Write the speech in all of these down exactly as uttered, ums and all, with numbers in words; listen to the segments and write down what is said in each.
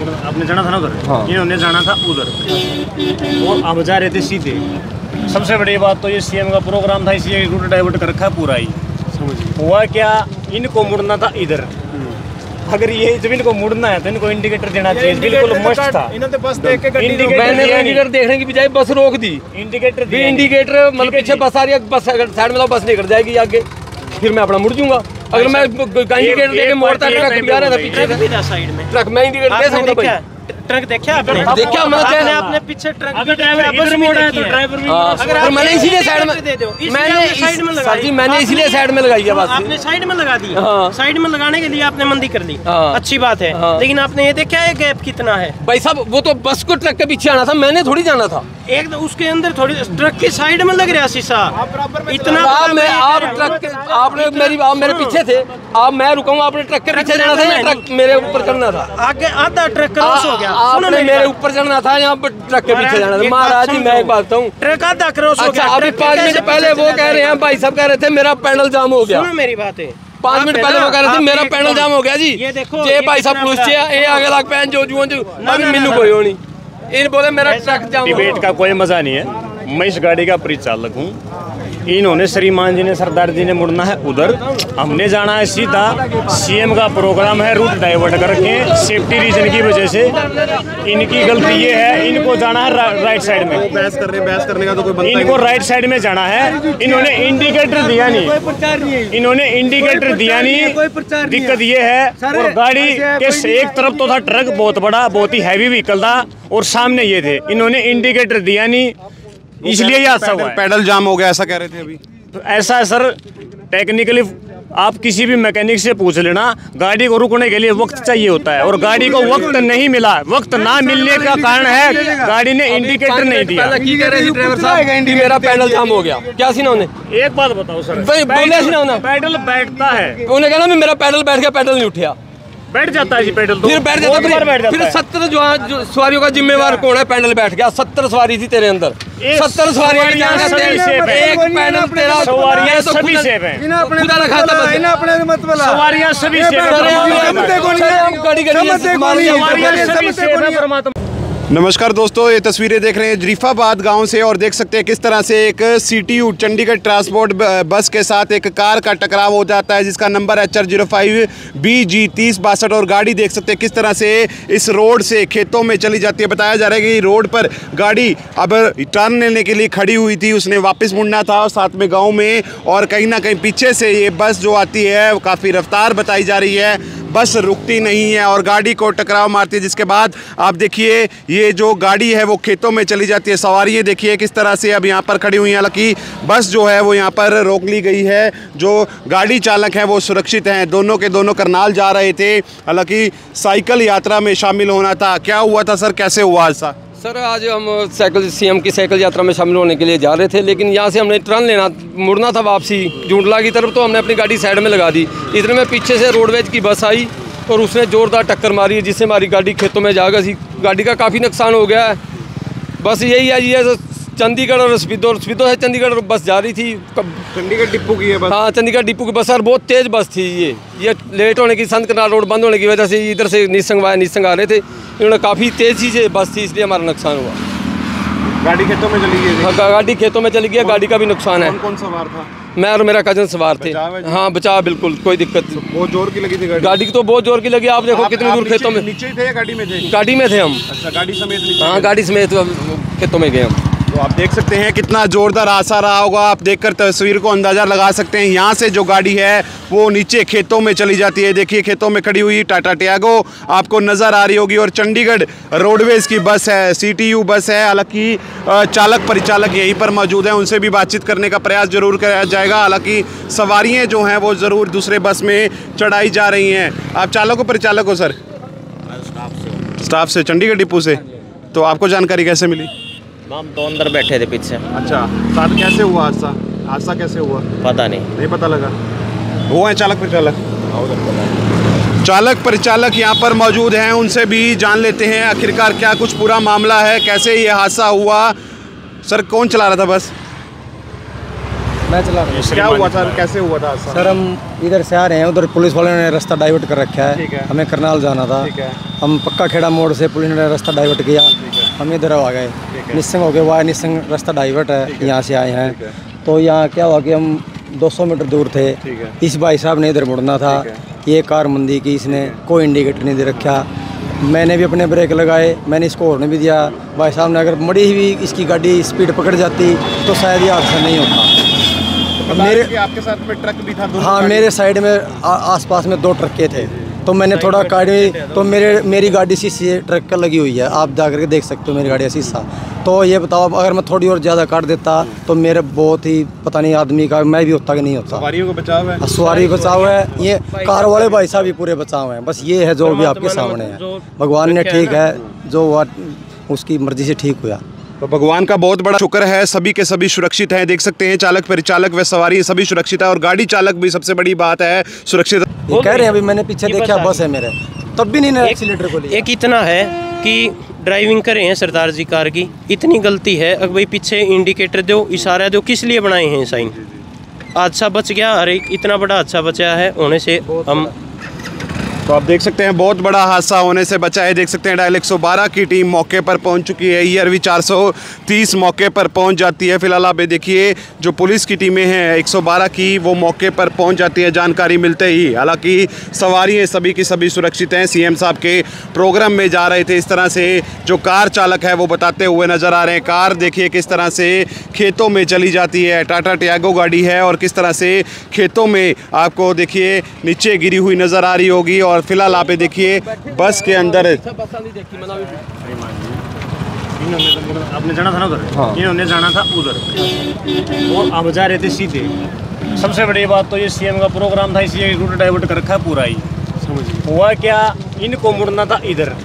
आपने जाना था ना उधर, हाँ। इन्होंने जाना था उधर और अब जा रहे थे सीधे। सबसे बड़ी बात तो ये सीएम का प्रोग्राम था, इसलिए रूट डाइवर्ट कर रखा पूरा ही। हुआ क्या, इनको मुड़ना था इधर। अगर ये जब इनको मुड़ना है तो इनको इंडिकेटर देना चाहिए, बिल्कुल मस्त था। इन्होंने बस देख के गाड़ी इंडिकेटर देखने की बजाय बस रोक दी। इंडिकेटर भी इंडिकेटर मतलब पीछे बस आ रही है, बस साइड में बस निकल जाएगी आगे, फिर मैं अपना मुड़ जाऊंगा। अगर मैं इंडिकेटर देके मोड़ता ट्रक भी आ रहा था पीछे साइड में, ट्रक मैं इंडिकेटर दे सकता भाई। ट्रक देखा आपने? देखा मैंने आपने पीछे ट्रक अगर ड्राइवर इधर मोड़ा है तो ड्राइवर भी, अगर मैंने इसीलिए साइड में दे दो, मैंने साइड में लगाई जी, मैंने इसीलिए साइड में लगाई है बस। आपने साइड में लगा दी, साइड में लगाने के लिए आपने मंदी कर ली, अच्छी बात है। लेकिन आपने ये देखा है गैप कितना है भाई साहब? वो तो बस को ट्रक के पीछे आना था, मैंने थोड़ी जाना था। एक तो उसके अंदर थोड़ी ट्रक की साइड में लग रहा शीशा इतना। आप ट्रक आपने मेरी आप मेरे पीछे थे, आप मैं रुकाऊंगा, आपने ट्रक के पीछे जाना था, ट्रक मेरे ऊपर चढ़ना था। आगे आधा ट्रक क्रॉस हो गया, आपने मेरे ऊपर चढ़ना था, यहाँ पर ट्रक के पीछे जाना था। महाराज जी मैं एक बात बताऊँ, ट्रक आधा क्रॉस हो गया। अभी पाँच मिनट पहले वो कह रहे हैं, भाई साहब कह रहे थे मेरा पैनल जाम हो गया। मेरी बात है, पाँच मिनट पहले वो कह रहे थे मेरा पैनल जाम हो गया जी। ये देखो ये भाई साहब पुलिस ये आगे लग पैन जो जो अभी मिलू कोई हो नहीं, इन बोले मेरा ट्रक जाम। डिबेट का कोई मजा नहीं है। मैं इस गाड़ी का परिचालक हूँ, इन्होंने श्रीमान जी ने सरदार जी ने मुड़ना है उधर, हमने जाना है सीधा। सीएम का प्रोग्राम है, रूट डाइवर्ट करके सेफ्टी रीजन की वजह से। इनकी गलती ये है, इनको जाना है रा, राइट साइड में। बहस कर रहे हैं, बहस करने का तो कोई बनता इनको राइट साइड में जाना है। इन्होंने इंडिकेटर दिया नहीं, इन्होंने इंडिकेटर दिया नहीं। दिक्कत ये है, और गाड़ी के एक तरफ तो था ट्रक बहुत बड़ा, बहुत ही हैवी व्हीकल था, और सामने ये थे, इन्होंने इंडिकेटर दिया नहीं, इसलिए ये हादसा हुआ है। पैडल जाम हो गया ऐसा कह रहे थे अभी। तो ऐसा है सर, टेक्निकली आप किसी भी मैकेनिक से पूछ लेना, गाड़ी को रुकने के लिए वक्त चाहिए होता है, और गाड़ी को वक्त नहीं मिला। वक्त ना मिलने का कारण है गाड़ी ने इंडिकेटर नहीं दिया। ड्राइवर साहब मेरा पैडल जाम हो गया, क्या सीना उन्हें? एक बात बताओ सर, पैडल बैठता है, उन्हें कहना मेरा पैडल बैठ गया, पैडल नहीं उठा। बैठ जाता है जी पैडल, तो फिर बैठ जाता है, बैठ जाता फिर सत्तर जो, जो सवारियों का जिम्मेवार कौन है? पैडल बैठ गया, सत्तर सवारी थी तेरे अंदर, सत्तर सवारियां एक पैडल तेरा सवारियां सभी सेफ हैं, खुदा रखा था सवारियां सभी सेफ हैं। नमस्कार दोस्तों, ये तस्वीरें देख रहे हैं जरीफाबाद गांव से, और देख सकते हैं किस तरह से एक सीटीयू चंडीगढ़ ट्रांसपोर्ट बस के साथ एक कार का टकराव हो जाता है, जिसका number H R zero five B G तीस बासठ। और गाड़ी देख सकते हैं किस तरह से इस रोड से खेतों में चली जाती है। बताया जा रहा है कि रोड पर गाड़ी अब टर्न लेने के लिए खड़ी हुई थी, उसने वापस मुड़ना था और साथ में गाँव में, और कहीं ना कहीं पीछे से ये बस जो आती है वो काफ़ी रफ्तार बताई जा रही है, बस रुकती नहीं है और गाड़ी को टकराव मारती है, जिसके बाद आप देखिए ये जो गाड़ी है वो खेतों में चली जाती है। सवारियाँ देखिए किस तरह से अब यहाँ पर खड़ी हुई हैं, हालांकि बस जो है वो यहाँ पर रोक ली गई है। जो गाड़ी चालक हैं वो सुरक्षित हैं, दोनों के दोनों करनाल जा रहे थे, हालांकि साइकिल यात्रा में शामिल होना था। क्या हुआ था सर, कैसे हुआ हादसा? सर आज हम साइकिल सीएम की साइकिल यात्रा में शामिल होने के लिए जा रहे थे, लेकिन यहाँ से हमने टर्न लेना मुड़ना था वापसी जूंडला की तरफ, तो हमने अपनी गाड़ी साइड में लगा दी। इतने में पीछे से रोडवेज की बस आई और उसने ज़ोरदार टक्कर मारी, जिससे हमारी गाड़ी खेतों में जा गई। गाड़ी का काफ़ी नुकसान हो गया है। बस यही है, ये चंडीगढ़ और स्पीडो स्पीडो से चंडीगढ़ बस जा रही थी, चंडीगढ़ डिपो की है बस। हाँ चंडीगढ़ डिपो की बस, और बहुत तेज़ बस थी। ये ये लेट होने की, संत कनाल रोड बंद होने की वजह से इधर से निसंग आए निसंग आ रहे थे, इन्होंने काफ़ी तेज़ी से बस थी, इसलिए हमारा नुकसान हुआ। गाड़ी खेतों में चली गई? हाँ गाड़ी खेतों में चली गई, गाड़ी का भी नुकसान है। कौन कौन सवार था? मैं और मेरा कजन सवार थे। हाँ बचा, बिल्कुल कोई दिक्कत नहीं। बहुत जोर की लगी थी गाड़ी? गाड़ी की तो बहुत जोर की लगी, आप देखो कितनी दूर खेतों में। नीचे थे या गाड़ी में थे? गाड़ी में थे हम। अच्छा, गाड़ी समेत नीचे? हाँ गाड़ी समेत खेतों में गए हम। तो आप देख सकते हैं कितना जोरदार हादसा रहा होगा, आप देखकर तस्वीर को अंदाज़ा लगा सकते हैं। यहाँ से जो गाड़ी है वो नीचे खेतों में चली जाती है। देखिए खेतों में खड़ी हुई टाटा टियागो आपको नज़र आ रही होगी, और चंडीगढ़ रोडवेज़ की बस है, सीटीयू बस है। हालांकि चालक परिचालक यहीं पर मौजूद हैं, उनसे भी बातचीत करने का प्रयास जरूर किया जाएगा। हालांकि सवारियाँ जो हैं वो ज़रूर दूसरे बस में चढ़ाई जा रही हैं। आप चालक हो परिचालक हो सर? स्टाफ से, चंडीगढ़ डिपो से। तो आपको जानकारी कैसे मिली? हम तो अंदर बैठे थे पीछे। अच्छा, साथ कैसे हुआ हादसा? हादसा कैसे हुआ? पता नहीं नहीं पता लगा। वो है चालक परिचालक? चालक परिचालक यहाँ पर मौजूद हैं, उनसे भी जान लेते हैं आखिरकार क्या कुछ पूरा मामला है, कैसे ये हादसा हुआ। सर कौन चला रहा था बस? मैं चला रहा हूँ। क्या हुआ था, कैसे हुआ था हादसा? सर हम इधर से आ रहे हैं, उधर पुलिस वालों ने रास्ता डाइवर्ट कर रखा है, हमें करनाल जाना था। हम पक्का खेड़ा मोड़ से पुलिस ने रास्ता डाइवर्ट किया, हम इधर आ गए निस्संग हो गए, वाह निस्संग रास्ता डाइवर्ट है, यहाँ से आए हैं। तो यहाँ क्या हुआ कि हम दो सौ मीटर दूर थे, इस भाई साहब ने इधर मुड़ना था, ये कार मंदी की, इसने कोई इंडिकेटर नहीं दे रखा। मैंने भी अपने ब्रेक लगाए, मैंने इसको हॉर्न भी दिया। भाई साहब ने अगर मड़ी हुई इसकी गाड़ी स्पीड पकड़ जाती तो शायद ये हादसा नहीं होता। मेरे आपके साथ में ट्रक भी था? हाँ, मेरे साइड में आसपास में दो ट्रकें थे, तो मैंने थोड़ा गाड़ी, तो मेरे मेरी गाड़ी शीशे ट्रक का लगी हुई है, आप जा करके देख सकते हो मेरी गाड़ी का शीशा। तो ये बताओ अगर मैं थोड़ी और ज़्यादा काट देता तो मेरे बहुत ही पता नहीं आदमी का मैं भी होता कि नहीं होता। सवारियों को बचाव है, सवारी बचाव है, ये कार वाले भाई साहब भी पूरे बचाव हैं। बस ये है जो भी आपके सामने है, भगवान ने ठीक है जो उसकी मर्जी से ठीक हुआ। तो भगवान का बहुत बड़ा शुक्र है, सभी के सभी सुरक्षित हैं। देख सकते हैं चालक परिचालक व सवारी सभी सुरक्षित है, और गाड़ी चालक भी सबसे बड़ी बात है सुरक्षित। ये कह रहे हैं अभी मैंने पीछे देखा बस है मेरे, तब भी नहीं एक्सीलेटर को लिया। एक इतना है कि ड्राइविंग कर रहे हैं सरदार जी कार की, इतनी गलती है, अगर भाई पीछे इंडिकेटर दो, इशारा दो, किस लिए बनाए हैं साइन? हादसा बच गया, अरे इतना बड़ा हादसा बचा है होने से हम। तो आप देख सकते हैं बहुत बड़ा हादसा होने से बचा है। देख सकते हैं डायल एक सौ बारह की टीम मौके पर पहुंच चुकी है, ई आर वी चार सौ तीस मौके पर पहुंच जाती है। फिलहाल आप देखिए जो पुलिस की टीमें हैं एक सौ बारह की, वो मौके पर पहुंच जाती है जानकारी मिलते ही। हालांकि सवारी सभी की सभी सुरक्षित हैं। सीएम साहब के प्रोग्राम में जा रहे थे, इस तरह से जो कार चालक है वो बताते हुए नज़र आ रहे हैं। कार देखिए किस तरह से खेतों में चली जाती है, टाटा टियागो गाड़ी है, और किस तरह से खेतों में आपको देखिए नीचे गिरी हुई नज़र आ रही होगी। और फिलहाल आप देखिए बस के अंदर आपने जाना था ना उधर, हाँ। इन्होंने जाना था उधर और अब जा रहे थे सीधे। सबसे बड़ी बात तो ये सीएम का प्रोग्राम था, इसलिए रूट डाइवर्ट कर रखा है पूरा ही। हुआ क्या, इनको मुड़ना था इधर,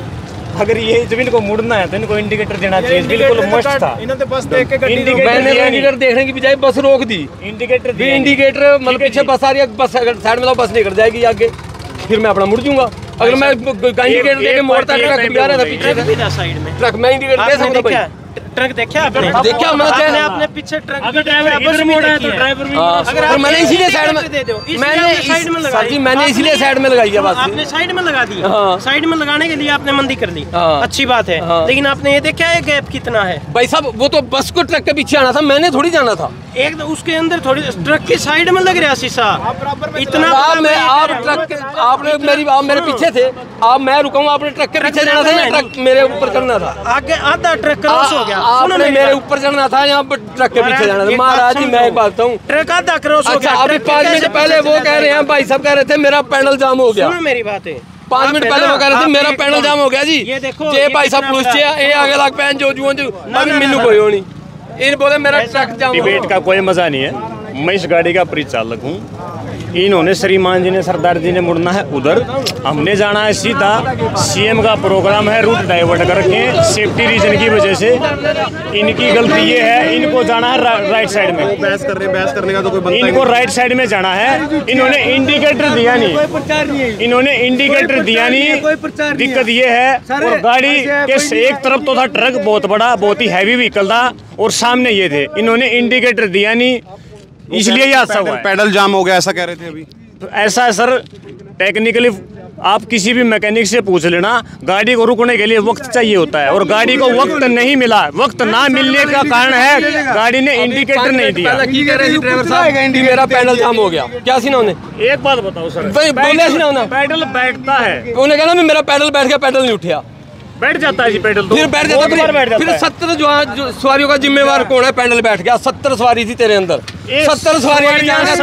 अगर ये जब इनको मुड़ना है तो इनको इंडिकेटर देना चाहिए, बिल्कुल मस्त था। इन्होंने बस देख के गाड़ी इंडिकेटर देखने की बजाय बस रोक दी। इंडिकेटर इंडिकेटर मतलब पीछे बस आ रही है, बस साइड में बस निकल जाएगी आगे, फिर मैं अपना मुड़ जाऊंगा। अगर मैं इंडिकेटर देके मोड़ता ट्रक भी आ रहा था पीछे साइड में, ट्रक मैं इंडिकेटर दे सकता भाई। ट्रक देखा आपने? देखा मैंने, आपने पीछे ट्रक, अगर ड्राइवर इधर मोड़ा है तो ड्राइवर भी, अगर मैंने इसीलिए साइड में दे दो, मैंने साइड में सर जी मैंने इसीलिए साइड में लगाई है बस। आपने साइड में लगा दी, साइड में लगाने के लिए आपने मंदी कर दी, हाँ। अच्छी बात है, हाँ। लेकिन आपने ये देखा है गैप कितना है भाई साहब? वो तो बस को ट्रक के पीछे आना था, मैंने थोड़ी जाना था। एक तो उसके अंदर थोड़ी ट्रक की साइड में लग रहा शीशा इतना। आप मैं आप ट्रक आपने मेरी आप मेरे पीछे थे, आप मैं रुका हूँ, आपने ट्रक के पीछे जाना था या ट्रक मेरे ऊपर करना था? आगे आधा ट्रक क्रॉस हो गया, आपने मेरे ऊपर चढ़ना था, यहाँ पर ट्रक के पीछे जाना था। महाराज जी मैं एक बात हूँ, ट्रक आधा क्रॉस हो गया। अभी पाँच मिनट पहले वो कह रहे हैं, भाई साहब कह रहे थे मेरा पैनल जाम हो गया। मेरी बात है, पाँच मिनट पहले वो कह रहे थे मेरा पैनल जाम हो गया जी। ये देखो ये भाई साहब पुलिस ये आगे लग पैन जो जुआ जो अभी मिलू कोई हो नहीं, इन बोले मेरा ट्रक जाम। डिबेट का कोई मजा नहीं है, मैं इस गाड़ी का परिचालक हूँ। इन्होंने श्रीमान जी ने सरदार जी ने मुड़ना है उधर, हमने जाना है सीधा। सीएम का प्रोग्राम है, रूट डाइवर्ट करके सेफ्टी रीजन की वजह से इनकी गलती ये है, इनको जाना है रा, राइट साइड में। बहस कर रहे हैं, बहस करने का तो कोई बनता इनको राइट साइड में जाना है, इन्होंने इंडिकेटर दिया नहीं, इन्होंने इंडिकेटर दिया नहीं। दिक्कत ये है, और गाड़ी के एक तरफ तो था ट्रक बहुत बड़ा, बहुत ही हैवी व्हीकल था, और सामने ये थे, इन्होंने इंडिकेटर दिया नहीं, इसलिए ये हादसा हुआ। पैडल जाम हो गया ऐसा कह रहे थे अभी। तो ऐसा है सर, टेक्निकली आप किसी भी मैकेनिक से पूछ लेना, गाड़ी को रुकने के लिए वक्त चाहिए होता है, और गाड़ी को वक्त नहीं मिला। वक्त ना मिलने का कारण है गाड़ी ने इंडिकेटर नहीं दिया। ड्राइवर साहब मेरा पैडल जाम हो गया, क्या सी ना उन्हें एक बात बताओ सर, बोले सी ना पैडल बैठता है, उन्हें कहना मेरा पैडल बैठ गया, पैडल नहीं उठा, बैठ जाता है जी पैडल, तो फिर बैठ जाता है। फिर सत्तर जो जो सवारियों का जिम्मेवार कौन है? पैडल बैठ गया, सत्तर सवारी थी तेरे अंदर, सत्तर सवारियां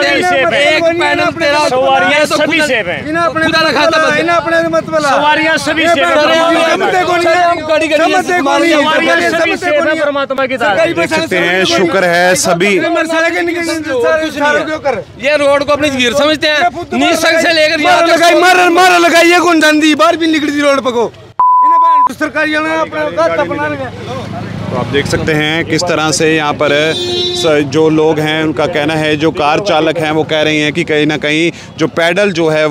एक पैडल तेरा सवारियां सभी सेफ हैं, खुदा ना खाता बस सवारियां सभी सेफ हैं, परमात्मा की तरह। देख सकते हैं शुक्र है सभी। ये रोड को अपनी गिर समझते हैं, निसंग से लेकर मार मार लगाइए कौन जानती बाहर भी निकलती रोड पको सरकारी तो आप देख सकते हैं किस तरह से यहाँ पर जो लोग हैं उनका कहना है, जो कार चालक हैं वो कह रही हैं कि कहीं ना कहीं जो पैडल जो है वो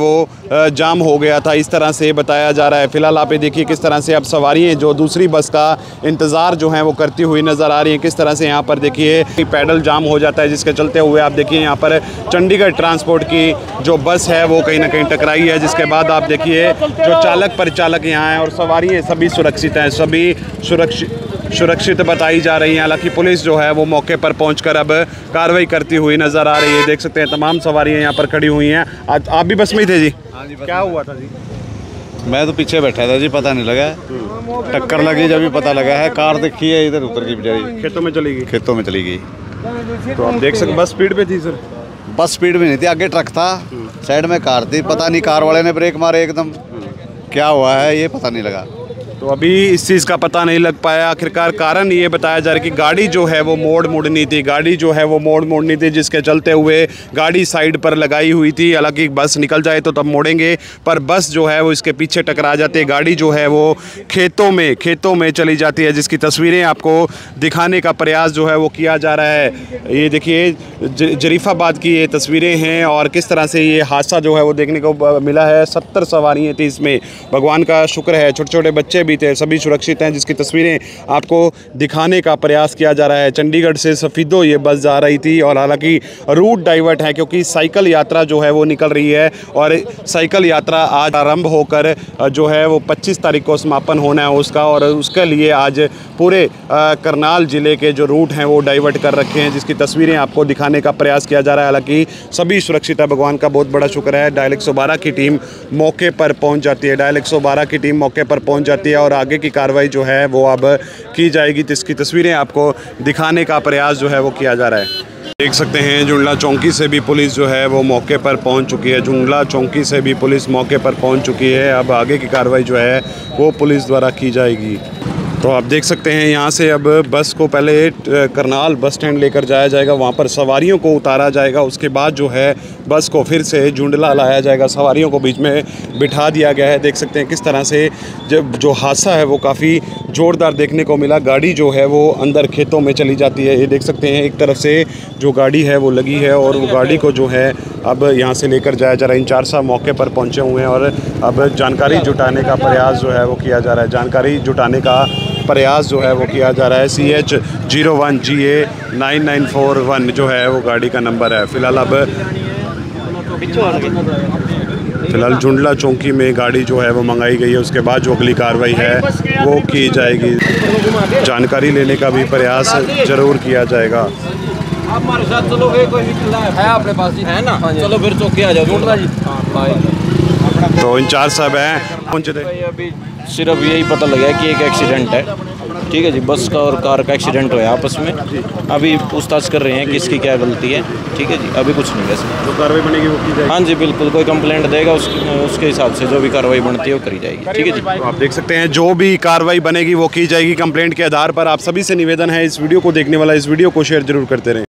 जाम हो गया था, इस तरह से बताया जा रहा है। फिलहाल आप ये देखिए किस तरह से अब सवारियाँ जो दूसरी बस का इंतज़ार जो है वो करती हुई नज़र आ रही हैं। किस तरह से यहाँ पर देखिए पैडल जाम हो जाता है, जिसके चलते हुए आप देखिए यहाँ पर चंडीगढ़ ट्रांसपोर्ट की जो बस है वो कहीं ना कहीं टकराई है, जिसके बाद आप देखिए जो चालक परिचालक यहाँ हैं और सवारियाँ सभी सुरक्षित हैं, सभी सुरक्षित सुरक्षित बताई जा रही हैं। हालांकि पुलिस जो है वो मौके पर पहुंचकर अब कार्रवाई करती हुई नज़र आ रही है। देख सकते हैं तमाम सवारियां यहाँ पर खड़ी हुई हैं। आज आप भी बस में ही थे जी? हाँ जी। क्या हुआ था जी? मैं तो पीछे बैठा था जी, पता नहीं लगा, टक्कर लगी जब भी पता लगा है। कार देखी है इधर उतर गई बेचारी, खेतों में चली गई। खेतों में चली गई। तो आप देख सकते बस स्पीड पे थी सर? बस स्पीड में नहीं थी, आगे ट्रक था, साइड में कार थी। पता नहीं कार वाले ने ब्रेक मारे एकदम, क्या हुआ है ये पता नहीं लगा। तो अभी इस चीज़ का पता नहीं लग पाया। आखिरकार कारण ये बताया जा रहा है कि गाड़ी जो है वो मोड़ मुड़नी थी, गाड़ी जो है वो मोड़ मुड़नी थी, जिसके चलते हुए गाड़ी साइड पर लगाई हुई थी। हालांकि बस निकल जाए तो तब मोड़ेंगे, पर बस जो है वो इसके पीछे टकरा जाती है। गाड़ी जो है वो खेतों में खेतों में चली जाती है, जिसकी तस्वीरें आपको दिखाने का प्रयास जो है वो किया जा रहा है। ये देखिए जरीफाबाद की ये तस्वीरें हैं और किस तरह से ये हादसा जो है वो देखने को मिला है। सत्तर सवारियाँ थी इसमें, भगवान का शुक्र है छोटे छोटे बच्चे भी थे, सभी सुरक्षित हैं, जिसकी तस्वीरें आपको दिखाने का प्रयास किया जा रहा है। चंडीगढ़ से सफीदो ये बस जा रही थी और हालांकि रूट डाइवर्ट है क्योंकि साइकिल यात्रा जो है वो निकल रही है और साइकिल यात्रा आज आरंभ होकर जो है वो पच्चीस तारीख को समापन होना है उसका, और उसके लिए आज पूरे करनाल ज़िले के जो रूट हैं वो डाइवर्ट कर रखे हैं, जिसकी तस्वीरें आपको दिखाने का प्रयास किया जा रहा है। हालांकि सभी सुरक्षित है, भगवान का बहुत बड़ा शुक्र है। डायल एक सौ बारह की टीम मौके पर पहुँच जाती है डायल एक सौ बारह की टीम मौके पर पहुँच जाती है और आगे की कार्रवाई जो है वो अब की जाएगी। जिसकी तस्वीरें आपको दिखाने का प्रयास जो है वो किया जा रहा है। देख सकते हैं जुंडला चौकी से भी पुलिस जो है वो मौके पर पहुंच चुकी है। जुंडला चौकी से भी पुलिस मौके पर पहुंच चुकी है। अब आगे की कार्रवाई जो है वो पुलिस द्वारा की जाएगी। तो आप देख सकते हैं यहाँ से अब बस को पहले करनाल बस स्टैंड लेकर जाया जाएगा, वहाँ पर सवारियों को उतारा जाएगा। उसके बाद जो है बस को फिर से जुंडला लाया जाएगा, सवारियों को बीच में बिठा दिया गया है। देख सकते हैं किस तरह से जब जो हादसा है वो काफ़ी ज़ोरदार देखने को मिला। गाड़ी जो है वो अंदर खेतों में चली जाती है। ये देख सकते हैं एक तरफ से जो गाड़ी है वो लगी है और वो गाड़ी को जो है अब यहाँ से लेकर जाया जा रहा है। इंचार्ज साहब मौके पर पहुँचे हुए हैं और अब जानकारी जुटाने का प्रयास जो है वो किया जा रहा है। जानकारी जुटाने का प्रयास जो है वो किया जा रहा है। C H zero one G A nine nine four one जो है वो गाड़ी का नंबर है। फ़िलहाल अब फ़िलहाल जुंडला चौकी में गाड़ी जो है वो मंगाई गई है। उसके बाद जो अगली कार्रवाई है वो की जाएगी। जानकारी लेने का भी प्रयास ज़रूर किया जाएगा। आप हमारे साथ चलोगे, कोई है अपने पास ही है ना? चलो फिर चौकी आ जाओ जुंडला जी। तो इंचार्ज साहब हैं पहुँचे थे। अभी सिर्फ यही पता लगा कि एक एक्सीडेंट है, ठीक है जी, बस का और कार का एक्सीडेंट हुआ आपस में। अभी पूछताछ कर रहे हैं किसकी क्या गलती है, ठीक है जी। अभी कुछ नहीं वैसे जो कार्रवाई बनेगी वो की जाएगी। हाँ जी बिल्कुल, कोई कंप्लेंट देगा उस, उसके हिसाब से जो भी कार्रवाई बनती है वो करी जाएगी, ठीक है जी। तो आप देख सकते हैं जो भी कार्रवाई बनेगी वो की जाएगी कंप्लेंट के आधार पर। आप सभी से निवेदन है इस वीडियो को देखने वाला इस वीडियो को शेयर जरूर करते रहें।